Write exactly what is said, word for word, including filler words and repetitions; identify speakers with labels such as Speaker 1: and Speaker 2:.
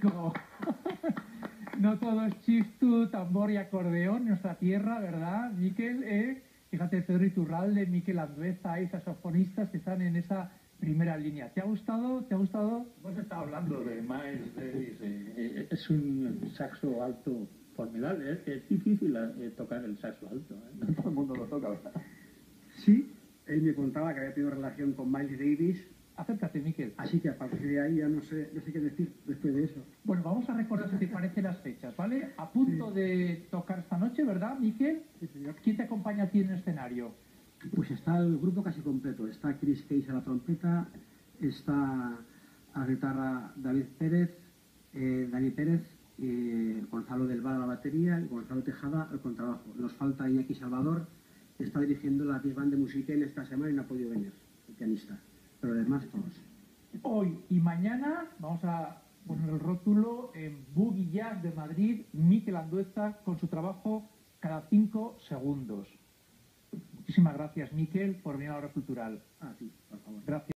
Speaker 1: flamenco. No todo es chistu, tambor y acordeón en nuestra tierra, ¿verdad, Miquel? ¿Eh? Fíjate, Pedro Iturralde, Miquel Andueza y saxofonistas que están en esa primera línea. ¿Te ha gustado? ¿Te ha gustado?
Speaker 2: Hemos estado hablando de Miles Davis. Eh, es un saxo alto formidable. ¿eh? Es difícil eh, tocar el saxo alto. ¿eh? No todo el mundo lo toca, ¿verdad?
Speaker 3: Sí, él me contaba que había tenido relación con Miles Davis.
Speaker 1: Acércate, Miquel.
Speaker 3: Así que a partir de ahí ya no sé, no sé qué decir después de eso.
Speaker 1: Bueno, vamos a recordar si te parece las fechas, ¿vale? A punto sí. de tocar esta noche, ¿verdad, Miquel?
Speaker 3: Sí, señor.
Speaker 1: ¿Quién te acompaña a ti en el escenario?
Speaker 3: Pues está el grupo casi completo. Está Chris Case a la trompeta, está a la guitarra David Pérez, eh, Dani Pérez, eh, Gonzalo del Val a la batería y Gonzalo Tejada al contrabajo. Nos falta Iñaki Salvador, que está dirigiendo la Big Band de Musiquén esta semana y no ha podido venir, el pianista. Pero además todos.
Speaker 1: Hoy y mañana vamos a poner el rótulo en Boogie Jazz de Madrid, Miquel Andueza con su trabajo cada cinco segundos. Muchísimas gracias, Miquel, por venir a la hora cultural.
Speaker 3: Ah, sí, por favor.
Speaker 1: Gracias.